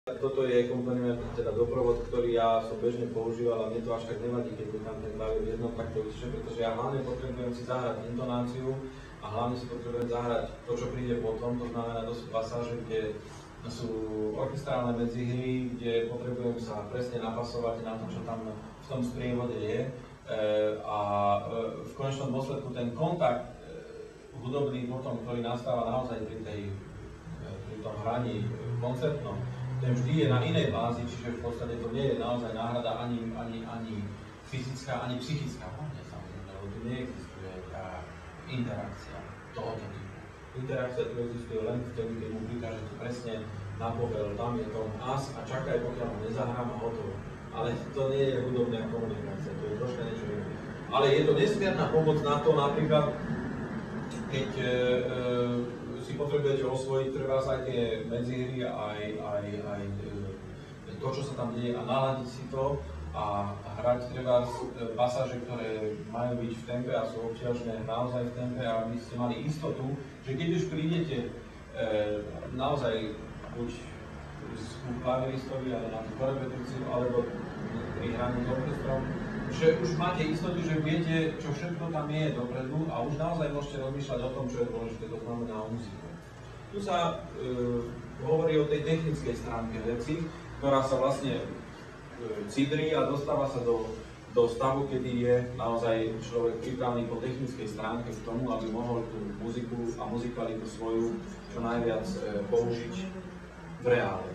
Toto je komplement, teda doprovod, ktorý ja som bežne používal a mne to až tak nevadí, keď mi tam ten klavír v jednom takto vyššie, pretože ja hlavne potrebujem si zahrať intonáciu a hlavne si potrebujem zahrať to, čo príde potom, to znamená, to sú pasáže, kde sú orchestrálne medzihry, kde potrebujem sa presne napasovať na to, čo tam v tom sprievode je a v konečnom dôsledku ten kontakt hudobný potom, ktorý nastáva naozaj pri tom hraní koncertnom, ten vždy je na inej bázi, čiže v podstate to nie je naozaj náhrada ani fyzická, ani psychická. Samozrejme, lebo tu neexistuje interakcia tohoto typu. Interakcia tu existuje len vtedy, keď mu prikážete presne na povel, tam je to as a čakaj, pokiaľ ho nezahrám a hotovo. Ale to nie je hudobná komunikácia, to je troška niečo iné. Ale je to nesmierna pomoc na to, napríklad, keď si potrebujete osvojiť pre vás aj tie medzihry, aj to, čo sa tam deje a naladiť si to a hrať treba pasáže, ktoré majú byť v tempe a sú obťažné naozaj v tempe, aby ste mali istotu, že keď už prídete naozaj buď ku klaviristovi, ale na tú korepetíciu, alebo pri hraní s orchestrom, že už máte istotu, že viete, čo všetko tam je dopredu a už naozaj môžete rozmýšľať o tom, čo je dôležité, to znamená o muziku. Tu sa hovorí o tej technickej stránke veci, ktorá sa vlastne cidrí a dostáva sa do stavu, kedy je naozaj človek pripravený po technickej stránke k tomu, aby mohol tú muziku a muzikalitu svoju čo najviac použiť v reále.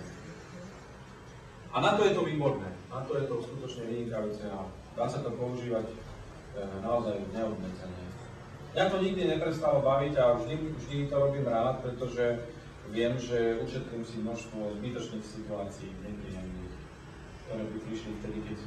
A na to je to výborné, na to je to skutočne vynikajúce a dá sa to používať naozaj neobmedzene. Mňa to nikdy neprestalo baviť a vždy to robím rád, pretože viem, že ušetrím si množstvo zbytočných situácií, nepríjemných, ktoré by prišli vtedy, keď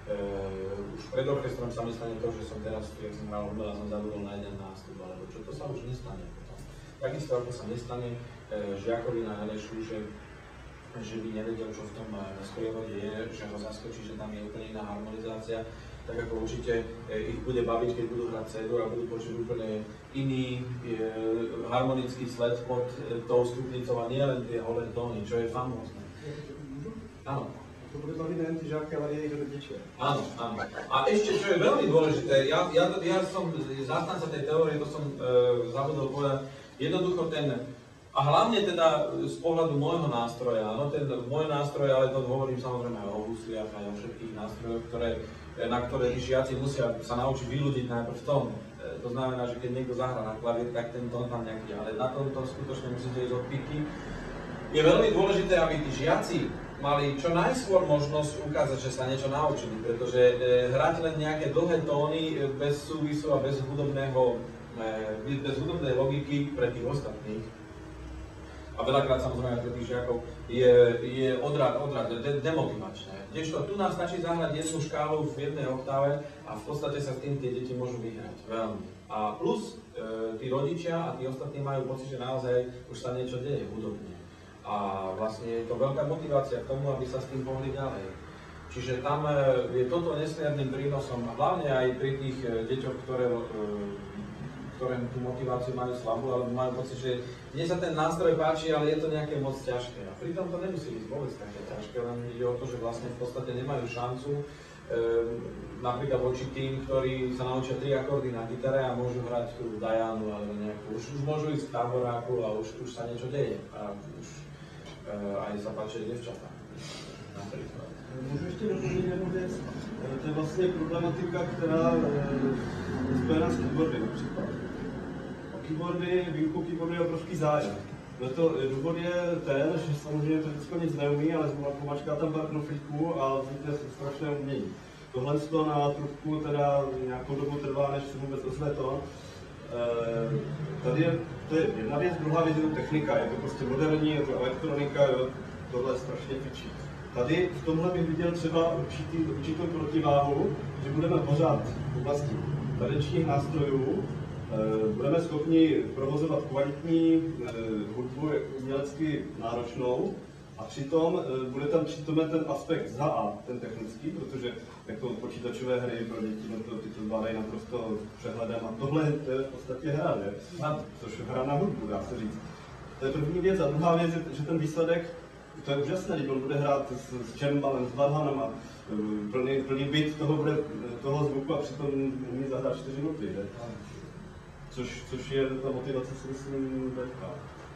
už pred orchestrom sa mi stane to, že som teraz, keď som hral a som zabudol na jeden nástup, alebo čo, to sa už nestane potom. Takisto ako sa nestane žiakovi na Elešu, že by nevedel, čo v tom sprievode je, že ho zaskočí, že tam je úplne iná harmonizácia, tak ako určite ich bude baviť, keď budú hrať C-dur a budú počuť úplne iný harmonický sled pod tou stupnicou a nie len tie holé tóny, čo je famózne. Áno. To bude baviť nejen tí žáky, ale aj ich rodičia. Áno, áno. A ešte, čo je veľmi dôležité, ja som zastanca tej teórie, to som zabudol povedať, jednoducho a hlavne teda z pohľadu môjho nástroja, áno, ten môj nástroj, ale to hovorím samozrejme aj o husliach, aj o všetkých nástrojoch, na ktoré tí žiaci musia sa naučiť vyľudiť najprv tón. To znamená, že keď niekto zahrá na klavír, tak ten tón tam nejaký, ale na tomto skutočne musíte ísť od piky. Je veľmi dôležité, aby tí žiaci mali čo najskôr možnosť ukázať, že sa niečo naučili, pretože hrať len nejaké dlhé tóny bez súvisu a bez hudobnej logiky pre tých ostatných, a veľakrát samozrejme pre tých žiakov, je odrad demotivačné. Kdežto tu nám stačí zahrať jednu škálu v jednej oktáve a v podstate sa s tým tie deti môžu vyhrať. Veľmi. A plus tí rodičia a tí ostatní majú pocit, že naozaj už sa niečo deje hudobne. A vlastne je to veľká motivácia k tomu, aby sa s tým pohli ďalej. Čiže tam je toto nesmierným prínosom, hlavne aj pri tých deťoch, ktoré tú motiváciu majú slabú, alebo majú pocit, že mne sa ten nástroj páči, ale je to nejaké moc ťažké. A pritom to nemusí byť vôbec také ťažké, len ide o to, že vlastne v podstate nemajú šancu, napríklad voči tým, ktorí sa naučia 3 akordy na gitare a môžu hrať tú Dianu alebo nejakú, už môžu ísť v táboráku a už sa niečo deje. A už aj sa páčia dievčatá. Napríklad. Můžu ještě doplnit jednu věc. To je vlastně problematika, která je spojená s keyboardy například. O keyboardy, výuku keyboardu je obrovský zájem. Důvod je ten, že samozřejmě to vždycky nic neumí, ale pomačká tam pár knoflíků a vznikne strašné umění. Tohle na trubku teda nějakou dobu trvá, než se vůbec ozve to. Tady to je jedna věc, druhá věc je to technika, je to prostě moderní, je to elektronika, jo, tohle je strašně fičí. Tady v tomhle bych viděl třeba určitou protiváhu, že budeme pořád v oblasti tanečních nástrojů, budeme schopni provozovat kvalitní hudbu umělecky náročnou a přitom bude tam přítomen ten aspekt za A, ten technický, protože jako počítačové hry pro děti ty to zvládají naprosto přehledem a tohle to je v podstatě hra, což hra na hudbu, dá se říct. To je první věc a druhá věc je, že ten výsledek to je úžasné, když on bude hrát s čembalem, s varhanama, plný byt toho zvuku a přitom umí zahrát 4 noty, že? Což je ta motivace, si myslím, velká.